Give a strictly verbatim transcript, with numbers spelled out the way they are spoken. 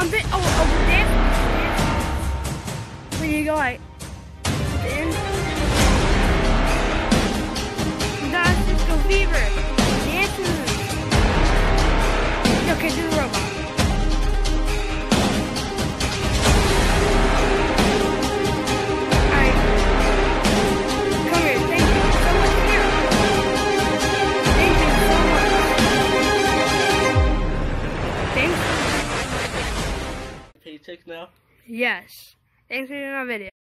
on the oh oh the dance. When you go like in. You guys just go fever. Dance moves. Okay, do the robot. Alright. Come here. Thank you so much, Kira. Thank you so much. Thanks. Paycheck now? Yes. Thanks for doing our video.